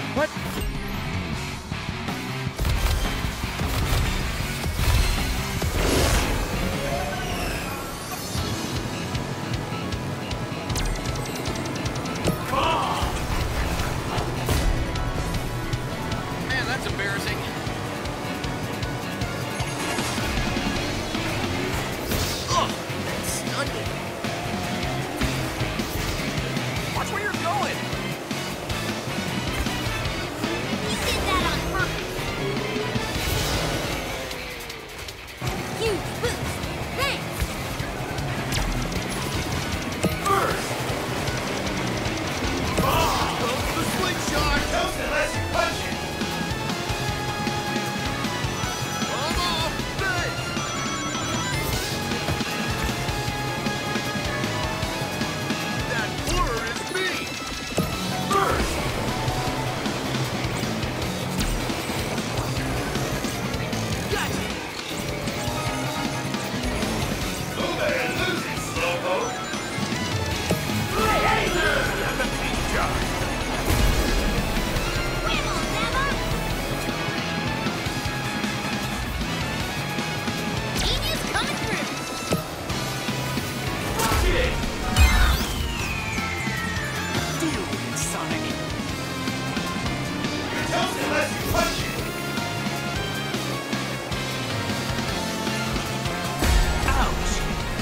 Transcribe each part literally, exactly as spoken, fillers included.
What? Man, that's embarrassing. Ugh, that stunned me. Watch where you're going. You did that on purpose. Huge boost. Thanks. First. Oh, the slingshot. Toast unless you punch it. I'm off. Thanks. That blur is me. First. Gotcha. Move it and lose it, slowpoke. Hey, hey, I'm the paint jar. Whammo, Zama! Genius coming through. Rocket! Deal with it, Sonic. You're toast unless you punch it. Ouch.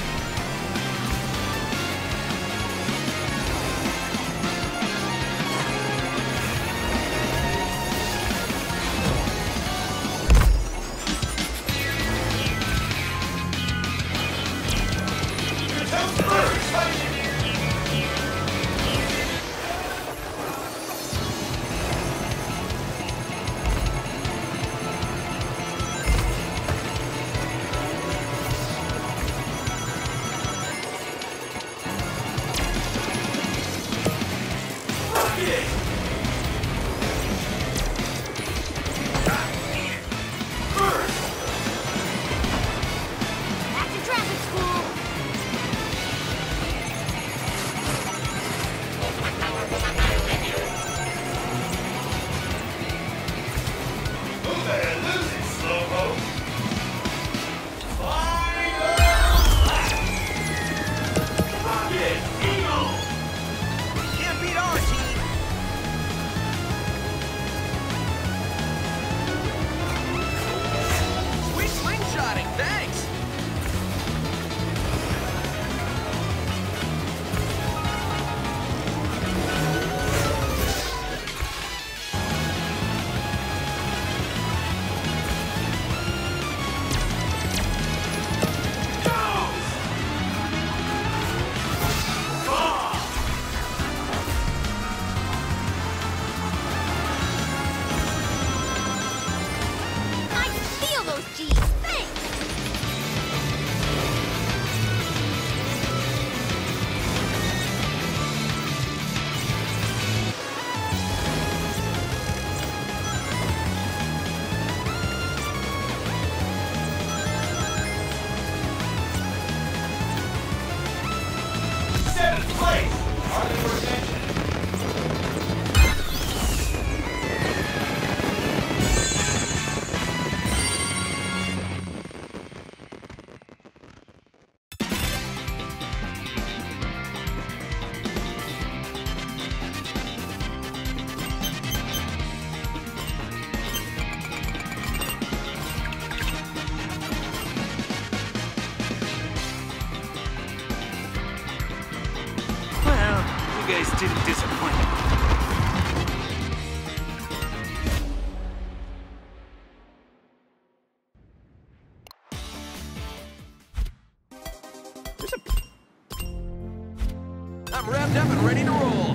You're toast unless you punch it. Rocket! First. Back to traffic school. Move it and lose it, slowpoke. Final lap. Rocket! Eagle! Can't beat our team. Sweet slingshotting, thanks. I can feel those G's. Thanks. Seventh place. Hardly worth mentioning. Well, you guys didn't disappoint me. There's a... I'm revved up and ready to roll.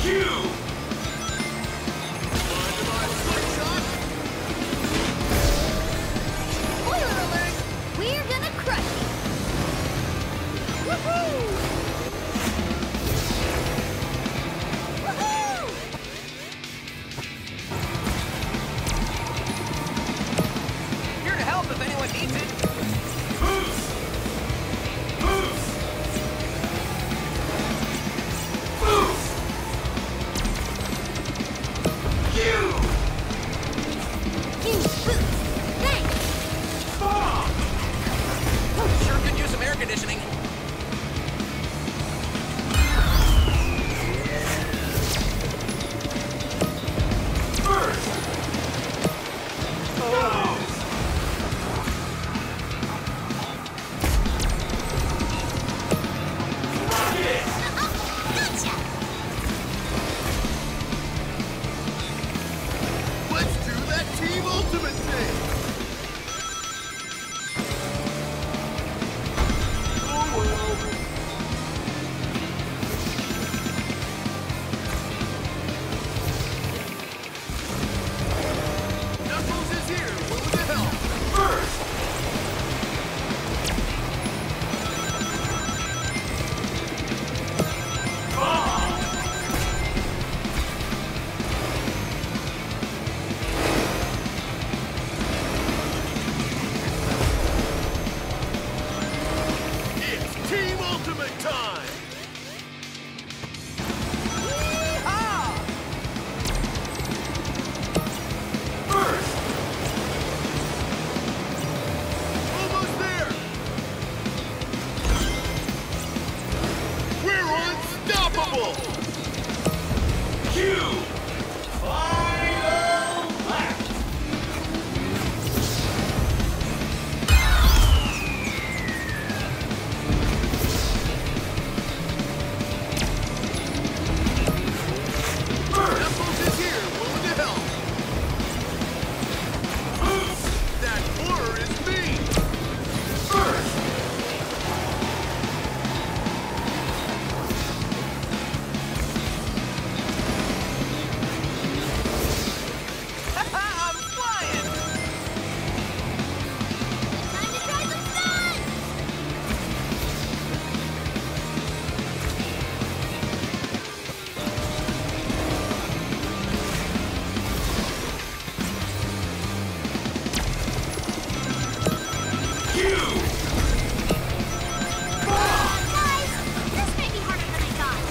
Q! Spoiler alert! We're gonna crush you! Woohoo! Woohoo! Here to help if anyone needs it. Boost! Boost! Boost! Q! You boost! Thanks! Bomb! Sure could use some air conditioning. First! Nose! Rocket! Uh-oh! Gotcha! Let's do that Team Ultimate thing. Oh well. Knuckles is here. Willing to help. First! Bomb! It's Team Ultimate time. Yeehaw! First! Almost there. We're unstoppable. Q! Final lap! First! Knuckles is here. Willing to help. Boost! That horror is me. First! I'm flying. Time to try some stunts! Q! Bomb! Guys, this may be harder than I thought.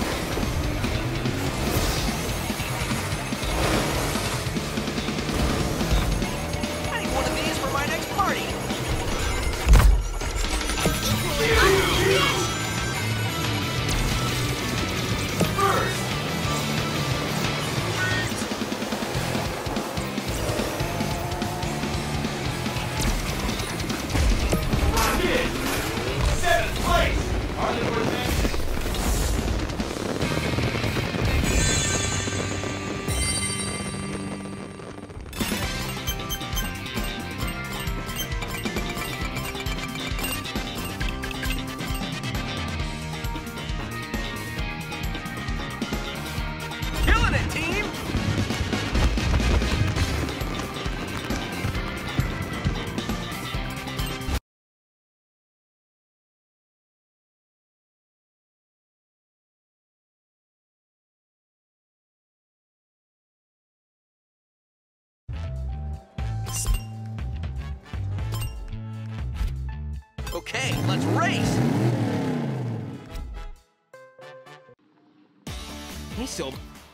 I need one of these for my next party. Equally awesome! First! Rocket! Seventh place! Arthur Benson. Killing it, team. Okay, let's race. He's so.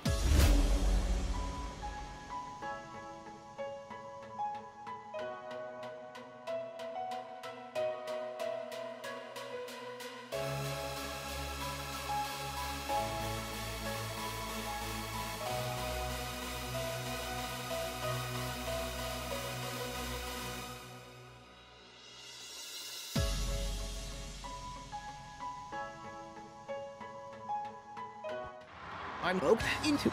I'm roped into.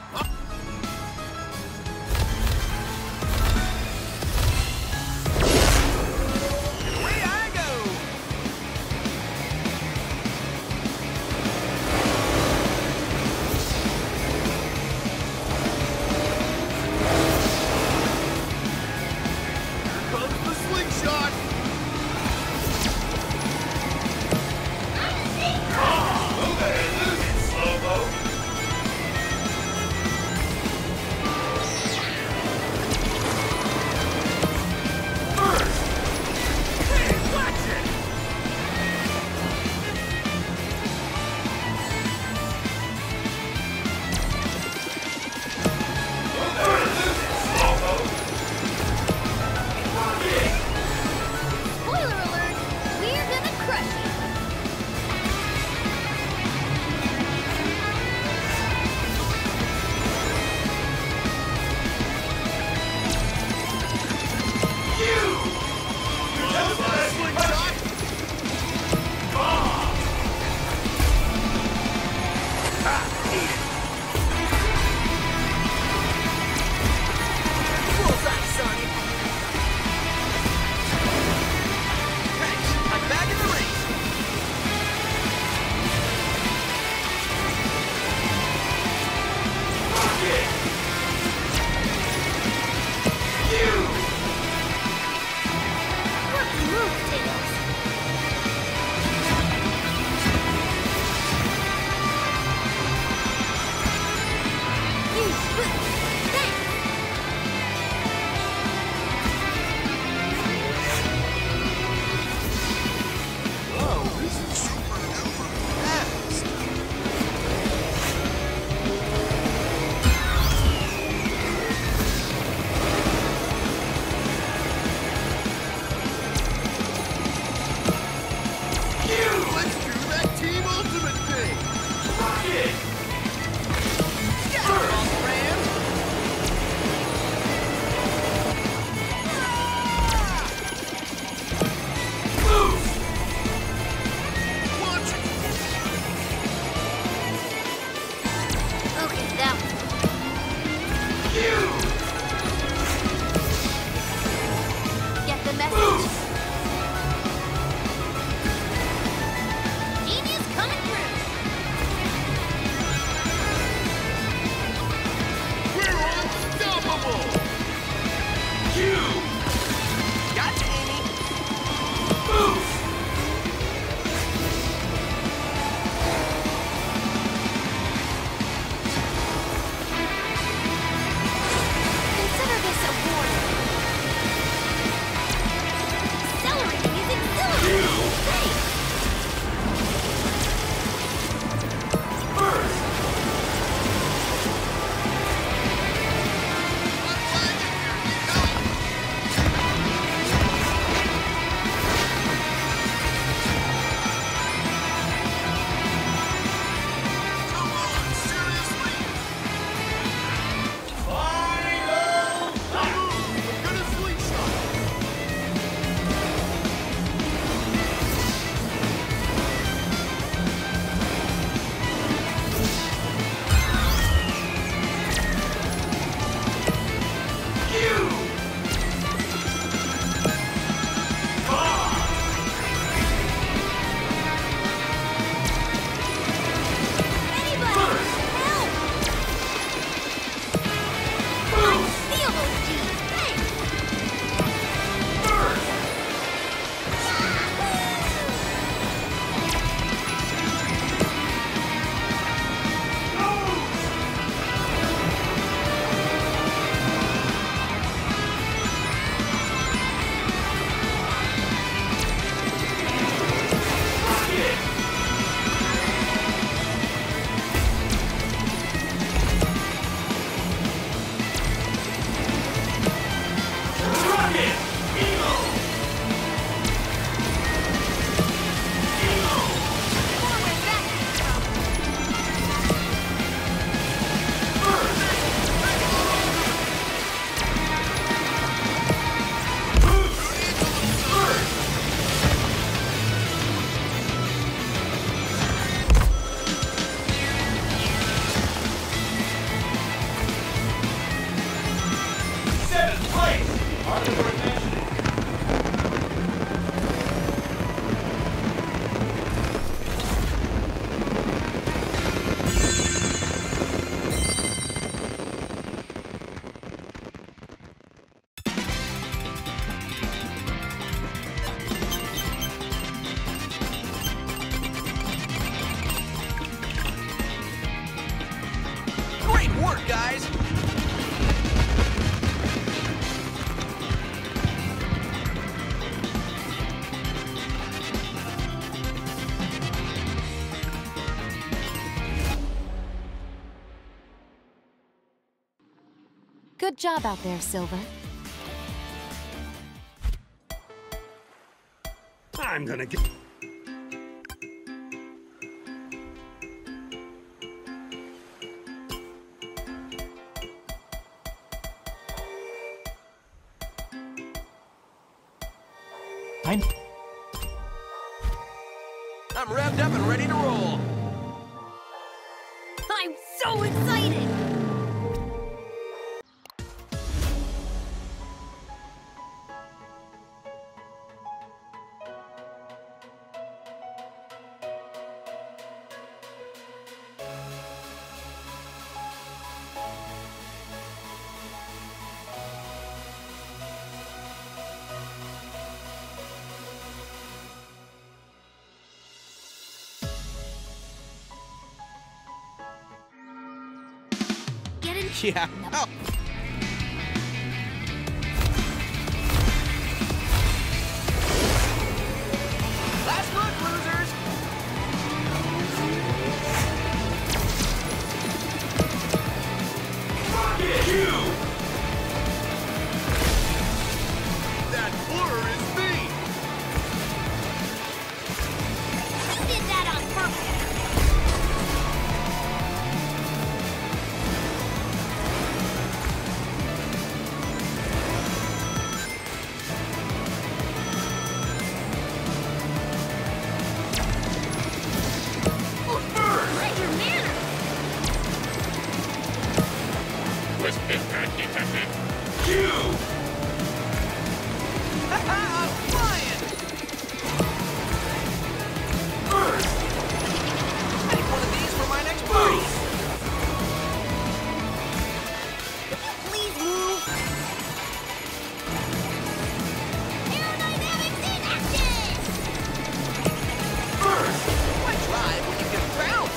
Away I go! Great work, guys! Good job out there, Silver. I'm gonna get... I'm... I'm revved up and ready to roll. I'm so excited! Get in. Yeah. Oh. Last look, losers! Rocket! You! That blur is me! You did that on purpose! Mind your manners! Was impact detected? You! I'm flying! First! I need one of these for my next party! Please move! Aerodynamics in action! First! Why drive when you can bounce?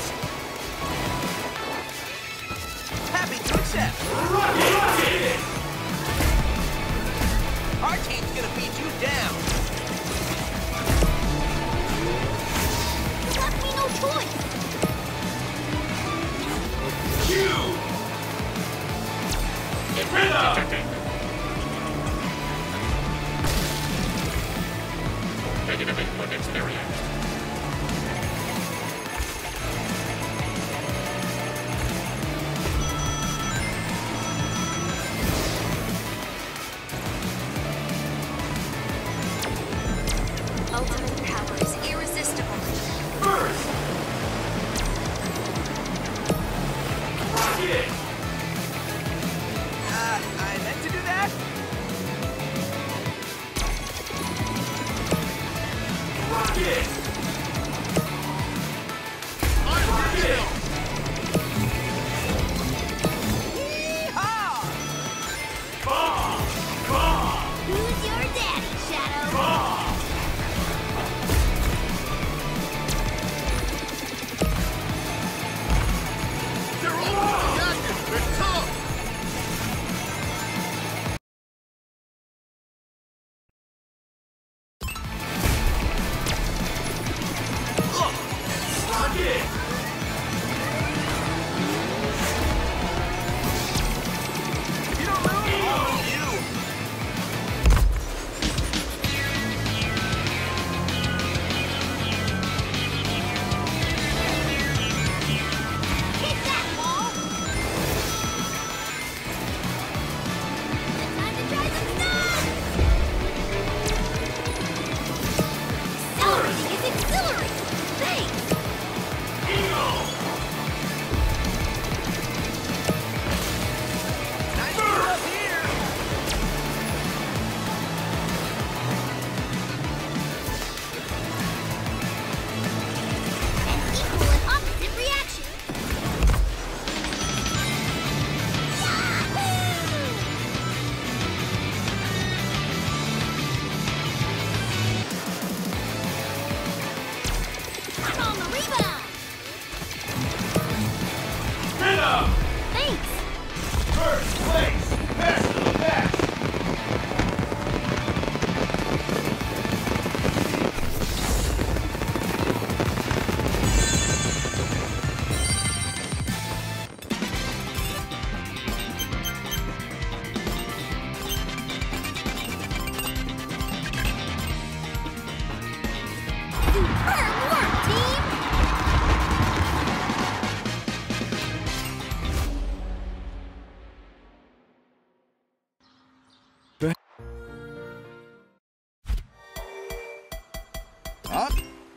Happy to accept. Rocket! Our team's gonna beat you down. You left me no choice! You! Impact detected. Negative input experience. Ultimate power is irresistible. First! Rocket! Uh, I meant to do that? Rocket! I'm Rocket! Yeehaw! Bomb! Bomb! Who's your daddy, Shadow? Bomb! They're all coming at you! Freedom! Thanks! First place! Best of the best! Superb work, team! Huh?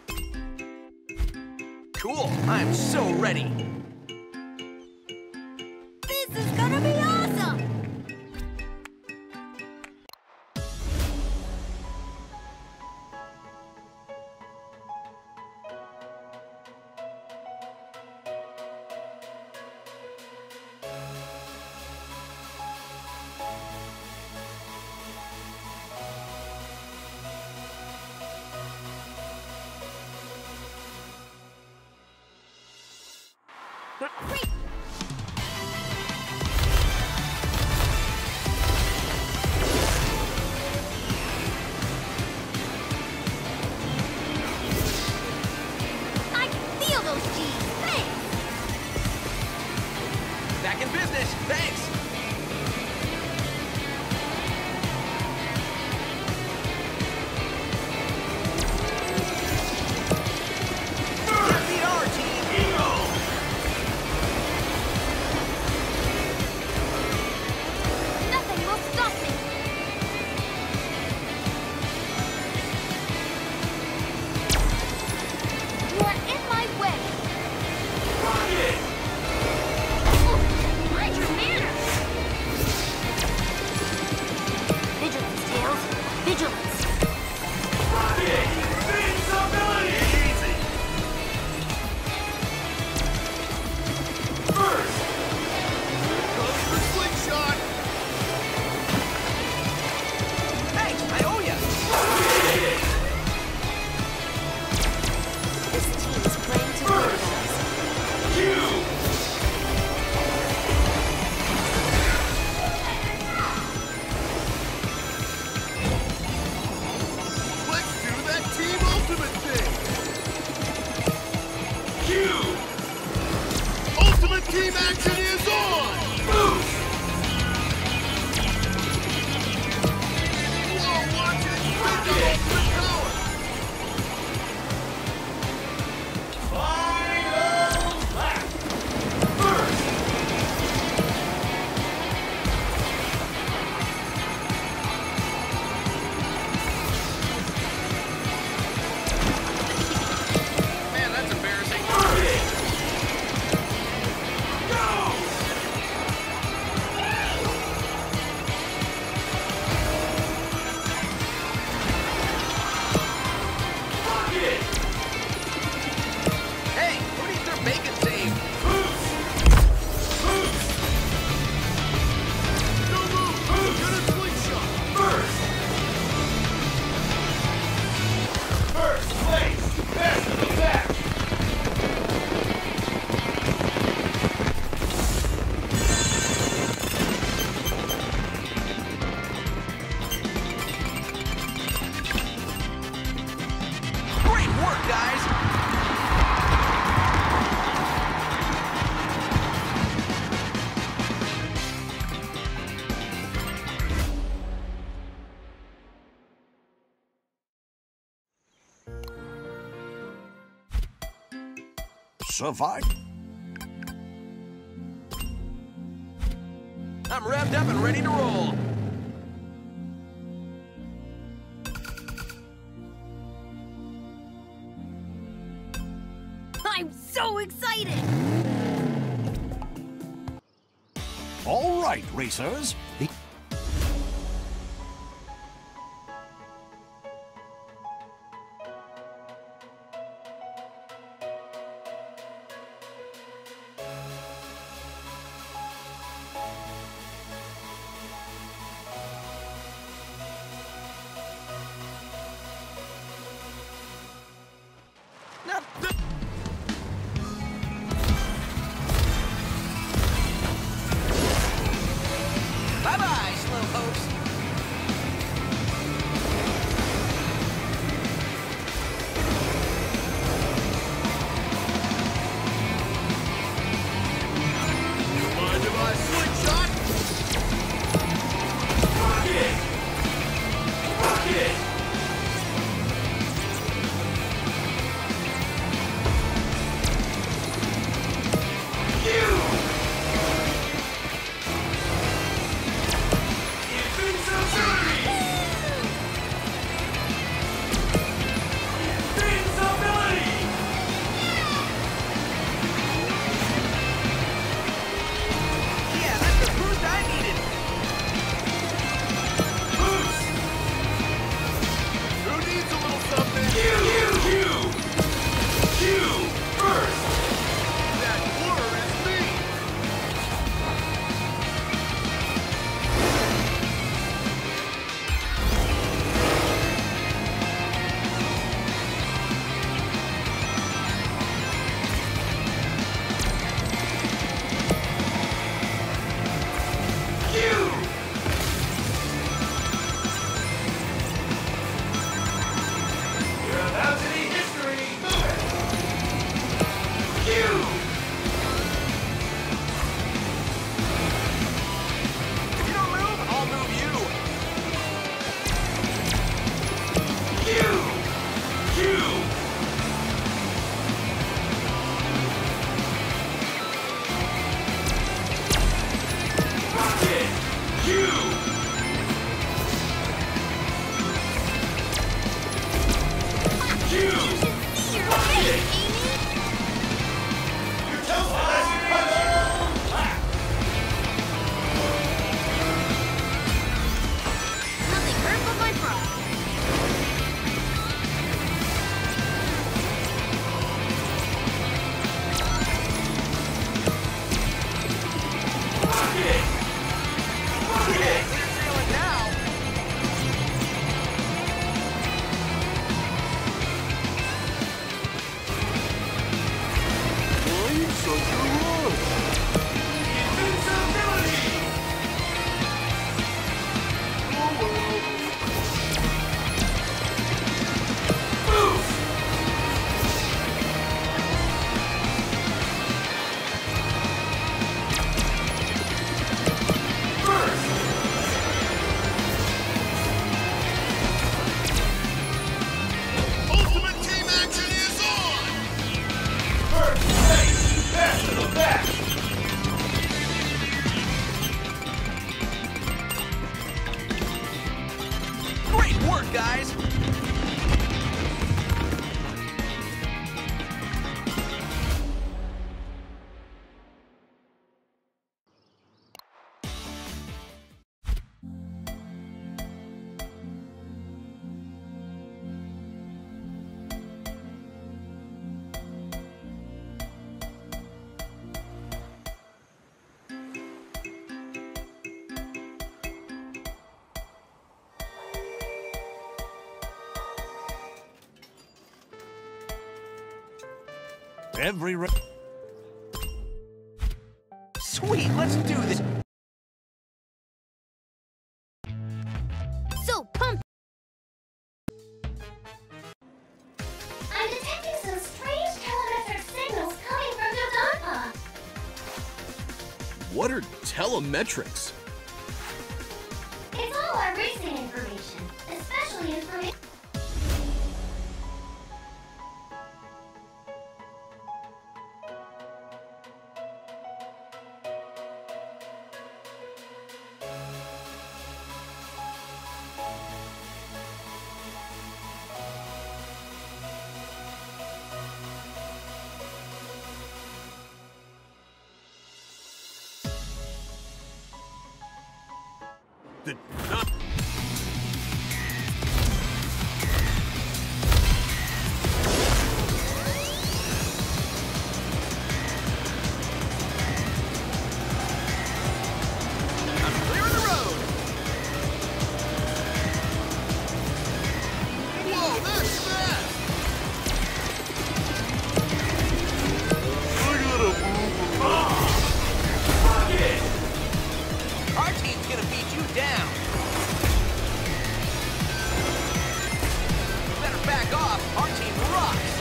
Cool. I'm so ready. This is gonna be awesome! Great! I can feel those G's! Thanks! Back in business. Thanks. Beat our team. Eagle! Nothing will stop me! You are in my way! Rocket! Ooh, mind your manners! Vigilance, Tails! Vigilance! Rocket! Invincibility! Easy! First! Goes for slingshot. Thanks. I owe ya. This team is playing to win, guys. Q! Let's do that team ultimate thing. Q! Ultimate team action is on. Boost! Whoa, watch it. Bring the ultimate power. Final lap! First! Man, that's embarrassing. Rocket! Go! Rocket! Hey, who needs their bacon save? Boost! Boost! No move. Get a slingshot. First! First place! Best of the best! Great work, guys. Survive. I'm revved up and ready to roll. I'm so excited! All right, racers. The Now, th- Ultimate team action is on! First place, best of the best. Great work, guys! Every ra- Sweet, let's do this! So pumped. I'm detecting some strange telemetric signals coming from Dodonpa. What are telemetrics? It's all our racing information, especially information. The I'm clearing the road! Whoa, that's fast! I gotta move around. Rocket! Our team's gonna beat you down! You better back off, our team rocks!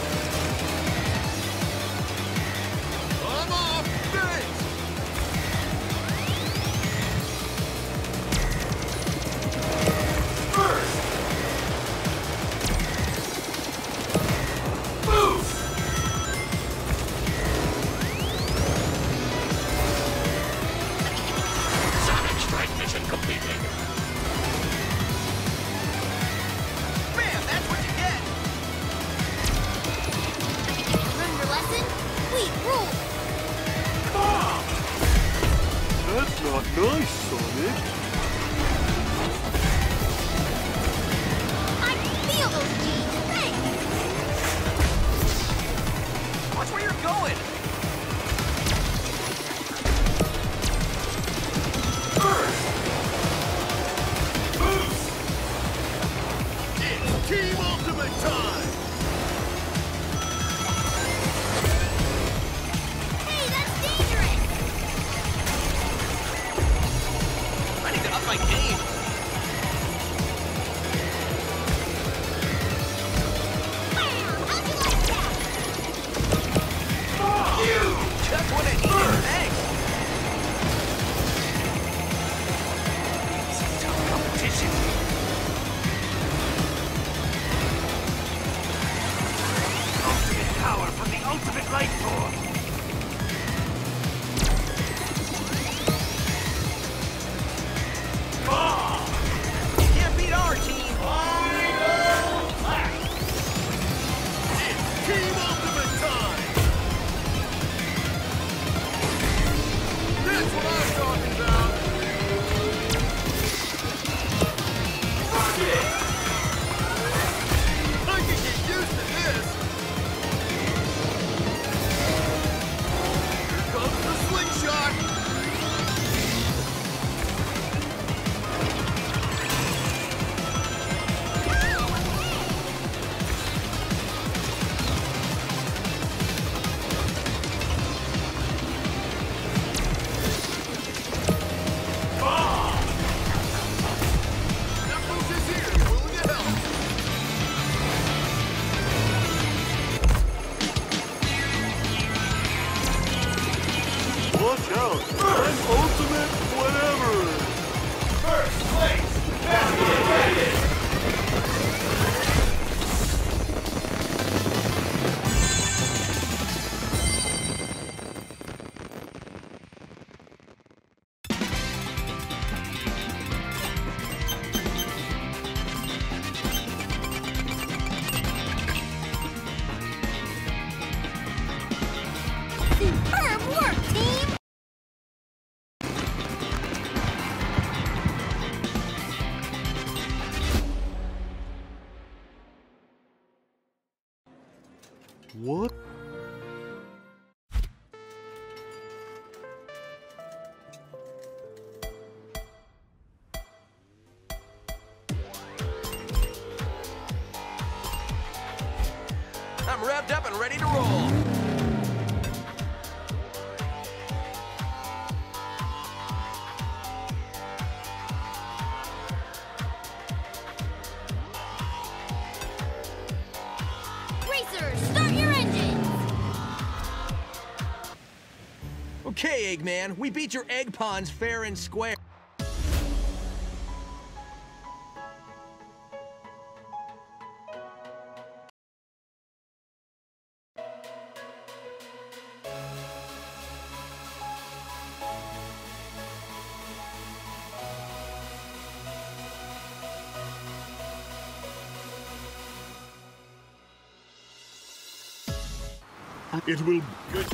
I'm off! Thanks! First! Boost! Sonic strike mission completed. Bam, that's what you get! Learn your lesson? Sweet rule. Bomb! That's not nice, Sonic. I feel those G's. Thanks. Watch where you're going! First! Boost! It's Team Ultimate time! Hey, that's dangerous. I need to up my game! Bam! How'd you like that? Bomb! Just what I needed, thanks! Some tough competition. Ultimate power from the ultimate life force. What? I'm revved up and ready to roll. Racers, start your engines! Okay, Eggman, we beat your egg ponds fair and square. It will be good.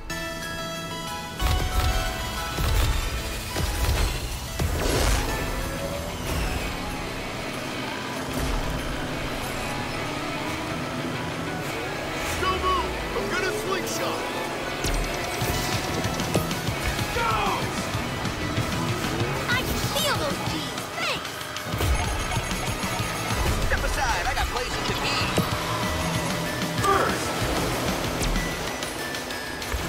Don't move! I'm gonna slingshot! I can feel those G's! Thanks! Step aside, I got places to be. First!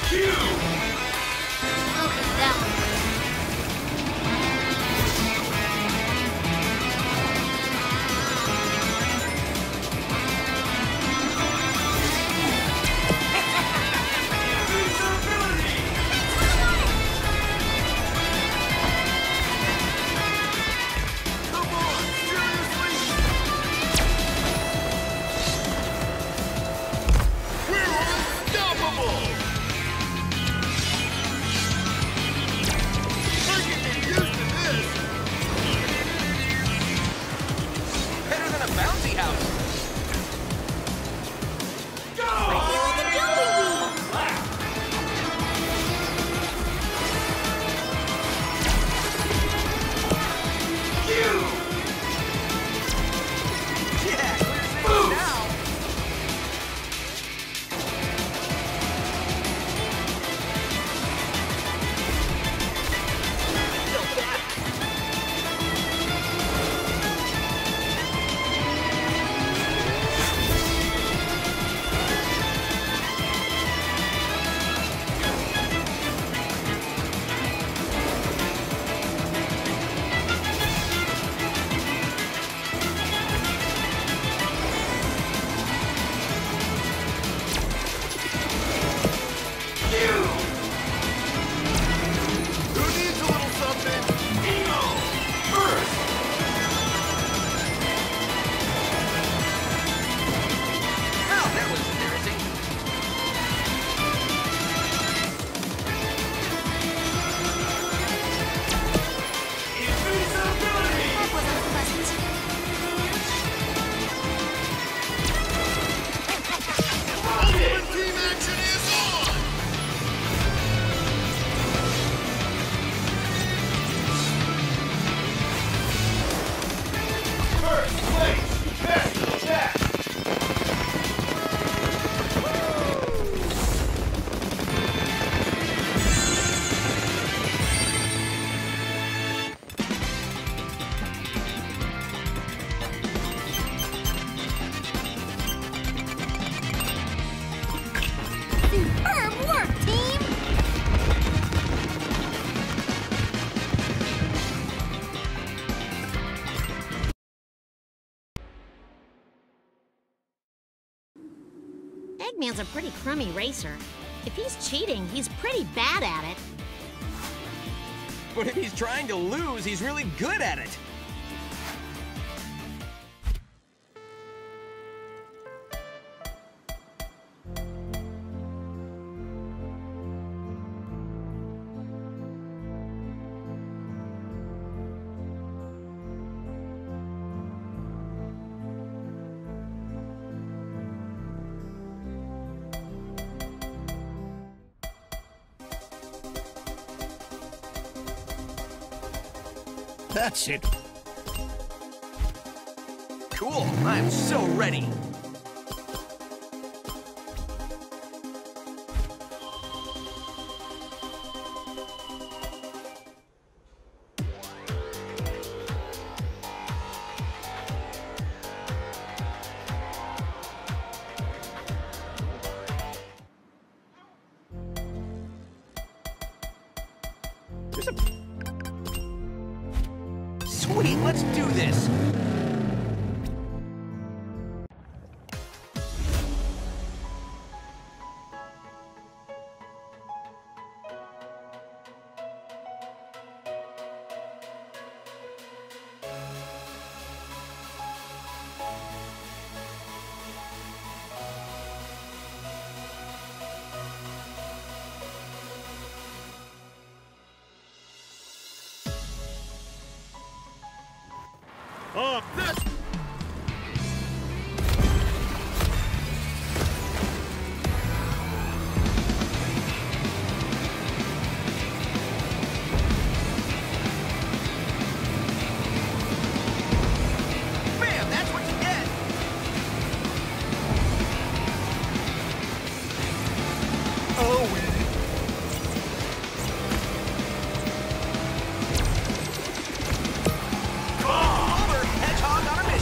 Look at that one. Come on, seriously? We're unstoppable! I can get used to this! Better than a bouncy house. Right there with the jumping bean. Yeah, clear things now. Still bad. Who needs a little something? Oh, that was embarrassing. That was unpleasant. Ultimate team action is on! First place, Master Jack. Superb work, team! Eggman's a pretty crummy racer. If he's cheating, he's pretty bad at it. But if he's trying to lose, he's really good at it. That's it. Cool, I'm so ready. There's a... Sweet, let's do this. Oh, that's... Bam, that's what you get. Oh, over, hedgehog on a mission.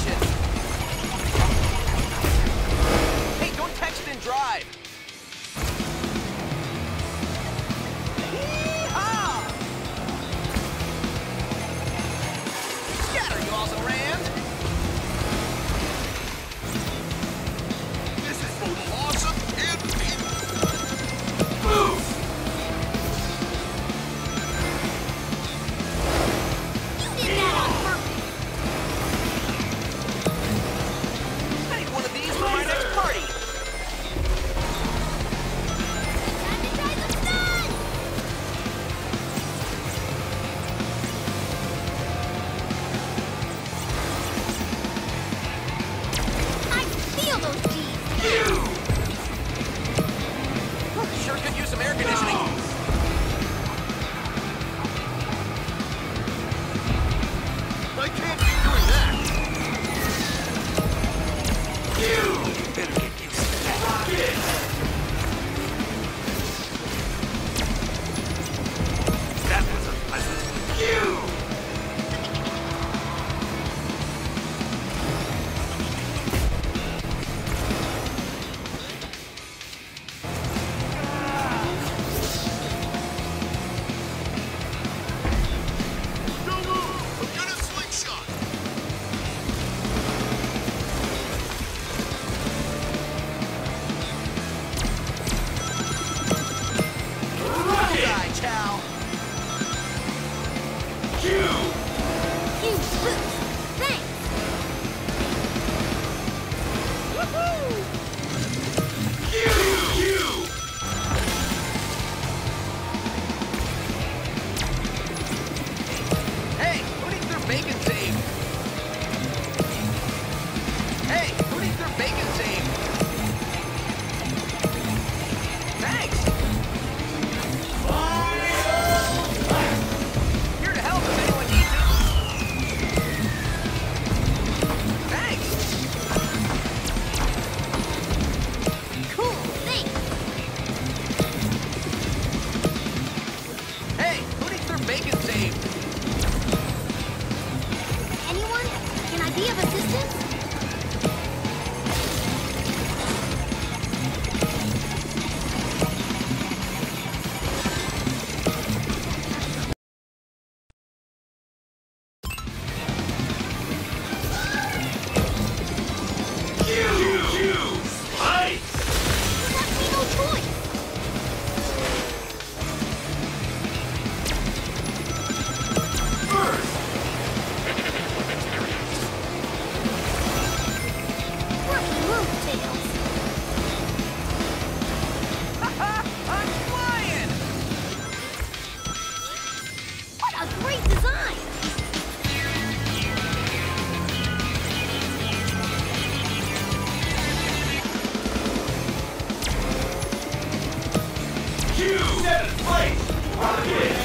You seventh place. Rocket.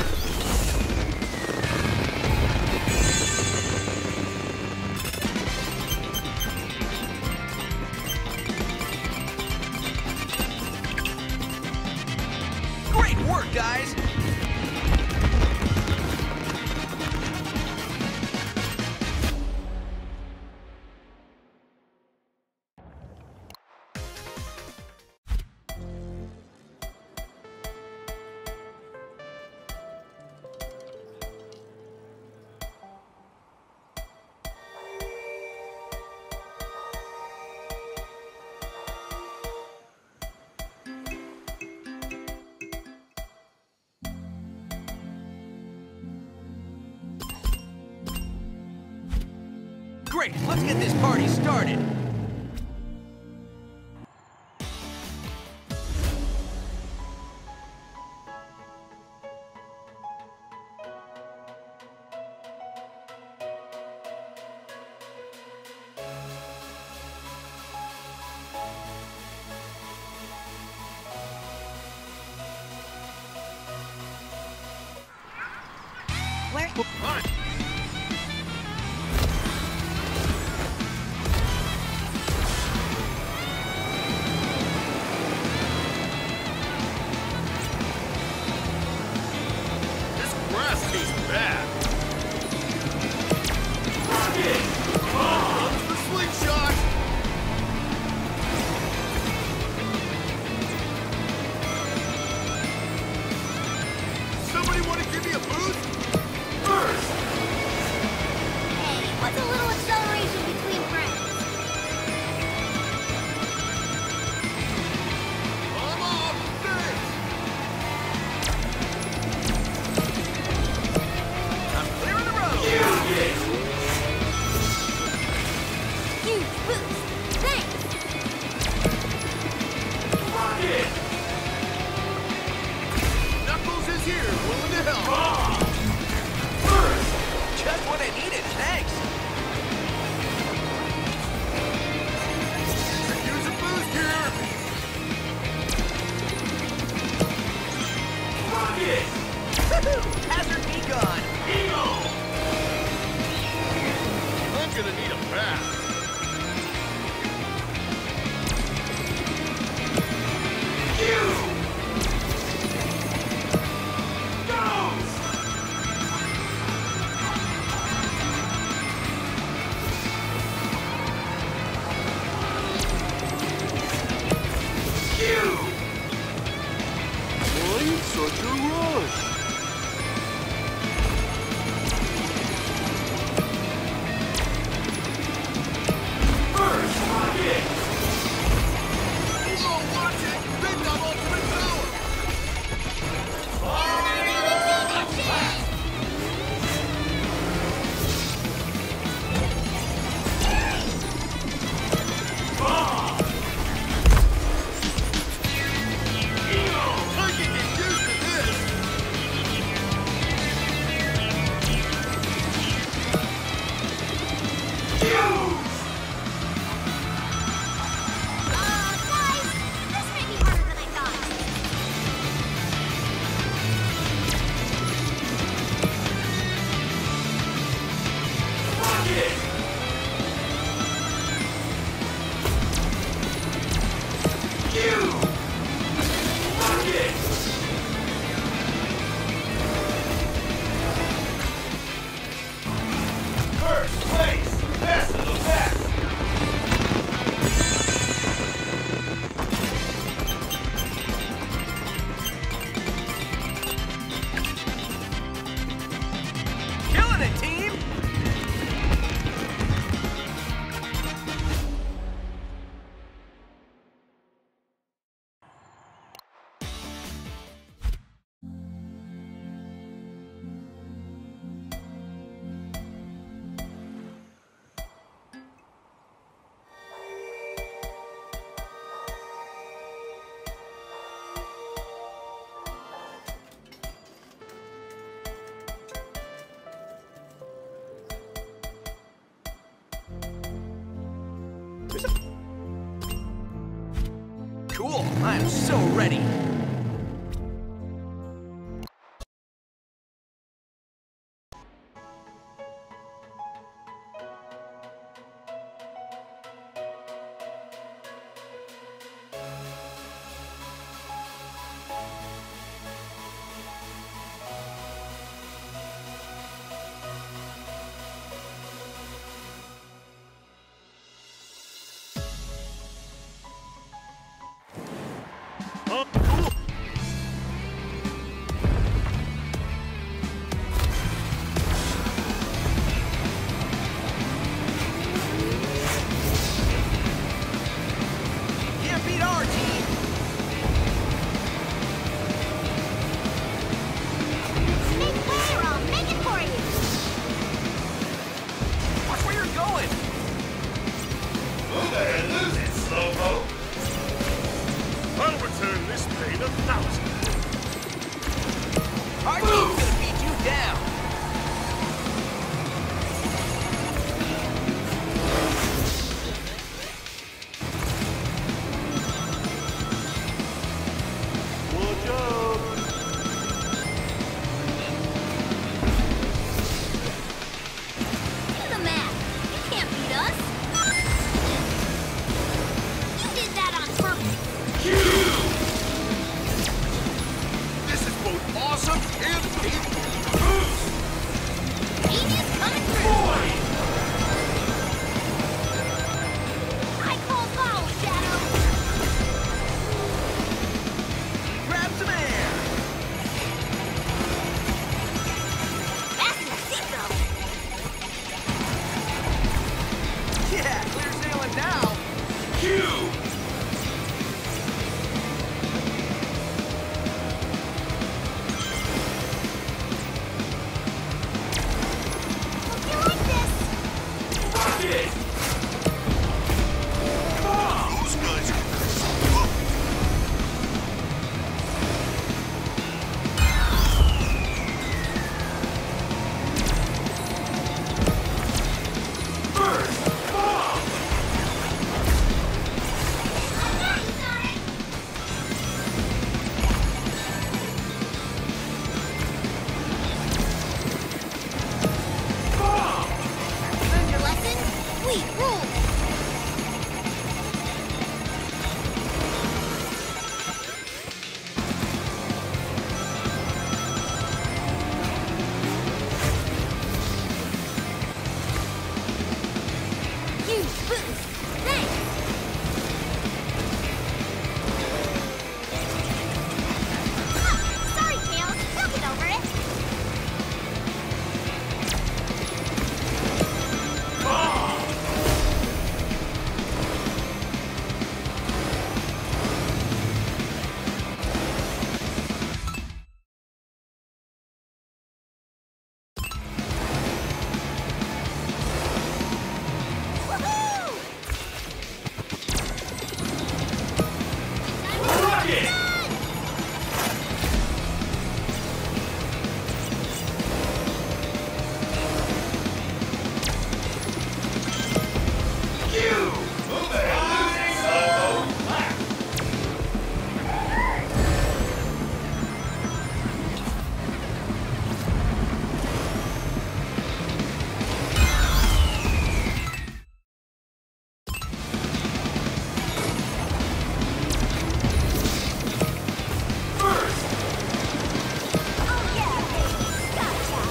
Great work, guys! Great, let's get this party started. Where? This grass tastes bad. Rocket. Comes the slingshot. Somebody want to give me a boost? First. Hey, what's a little acceleration between friends? I'm off. Thanks. I'm clearing the road! You get. Huge boost. Thanks. Rocket. Knuckles is here, willing to help. First. Just what I needed, thanks! Use a boost here. Rocket. Woohoo! Hazard be gone! Eagle. I'm gonna need a bath. You. Ghost. You. Why such a rush? First. Rocket. Oh, watch it! They've got ultimate power! Bomb. Eagle. I can get used to this! Fuse. Uh, guys, this may be harder than I thought. Rocket. You. Rocket. First place. Best of the best. Killing it, team! Cool, I'm so ready. earn this pain a thousand. Our team's gonna beat you down. Watch out! Do the math. You can't beat us. You did that on purpose. This is both awesome and painful. Genius coming through. I call foul, Shadow. Grab some air. Fasten your seatbelt. Yeah, clear sailing now. Hope you like this. Rocket! Those guys are tough. First bomb! Bomb! Learned your lesson? Sweet rules. Huge boost. Thanks. Ah, sorry, Tails. You'll get over it. Bomb! Woohoo! Rocket! You! Move it! Slowpoke left! First! Oh yeah, baby. Gotcha.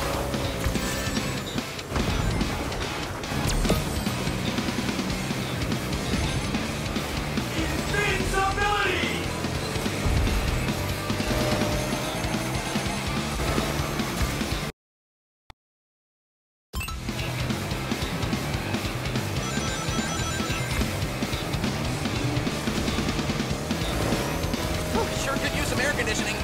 Invincibility! Sure could use some air conditioning.